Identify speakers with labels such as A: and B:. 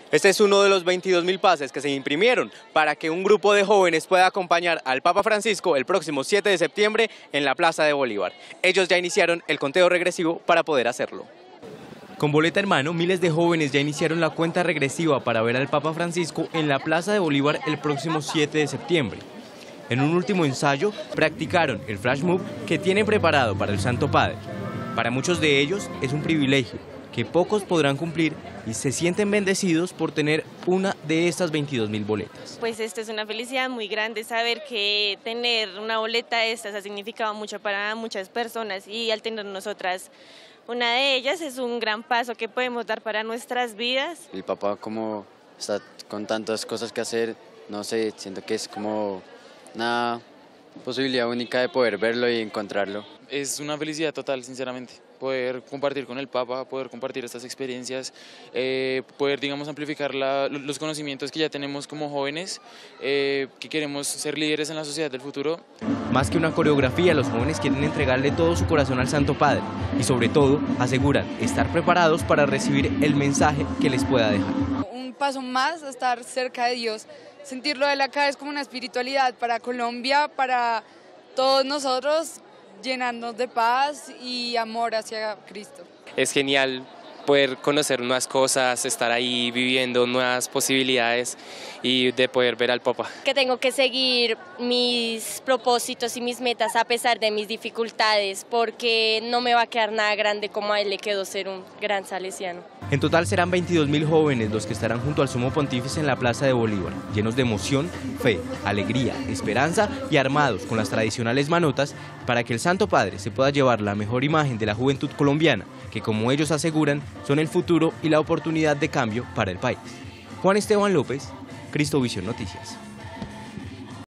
A: Este es uno de los 22.000 pases que se imprimieron para que un grupo de jóvenes pueda acompañar al Papa Francisco el próximo 7 de septiembre en la Plaza de Bolívar. Ellos ya iniciaron el conteo regresivo para poder hacerlo. Con boleta en mano, miles de jóvenes ya iniciaron la cuenta regresiva para ver al Papa Francisco en la Plaza de Bolívar el próximo 7 de septiembre. En un último ensayo, practicaron el flash mob que tienen preparado para el Santo Padre. Para muchos de ellos es un privilegio que pocos podrán cumplir y se sienten bendecidos por tener una de estas 22.000 boletas.
B: Pues esto es una felicidad muy grande, saber que tener una boleta de estas ha significado mucho para muchas personas y al tener nosotras una de ellas es un gran paso que podemos dar para nuestras vidas.
C: El Papa como está con tantas cosas que hacer, no sé, siento que es como una posibilidad única de poder verlo y encontrarlo.
D: Es una felicidad total, sinceramente, poder compartir con el Papa, poder compartir estas experiencias, poder, digamos, amplificar los conocimientos que ya tenemos como jóvenes, que queremos ser líderes en la sociedad del futuro.
A: Más que una coreografía, los jóvenes quieren entregarle todo su corazón al Santo Padre y sobre todo aseguran estar preparados para recibir el mensaje que les pueda dejar.
E: Un paso más a estar cerca de Dios, sentirlo de él acá es como una espiritualidad para Colombia, para todos nosotros, llenarnos de paz y amor hacia Cristo.
F: Es genial poder conocer nuevas cosas, estar ahí viviendo nuevas posibilidades y de poder ver al Papa.
B: Que tengo que seguir mis propósitos y mis metas a pesar de mis dificultades, porque no me va a quedar nada grande como a él le quedó ser un gran salesiano.
A: En total serán 22.000 jóvenes los que estarán junto al Sumo Pontífice en la Plaza de Bolívar, llenos de emoción, fe, alegría, esperanza y armados con las tradicionales manotas para que el Santo Padre se pueda llevar la mejor imagen de la juventud colombiana, que como ellos aseguran, son el futuro y la oportunidad de cambio para el país. Juan Esteban López, Cristovisión Noticias.